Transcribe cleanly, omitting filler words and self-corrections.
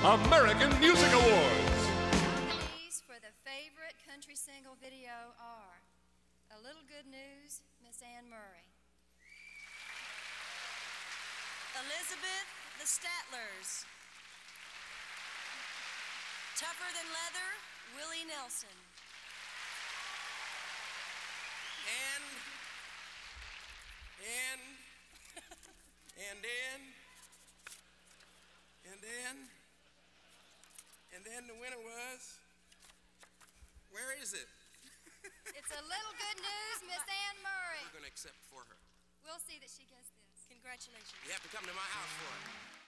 American Music Awards. Nominees for the favorite country single video are A Little Good News, Miss Anne Murray. Elizabeth, the Statlers. Tougher Than Leather, Willie Nelson. And then the winner was, where is it? It's A Little Good News, Miss Anne Murray. We're going to accept for her. We'll see that she gets this. Congratulations. You have to come to my house for it.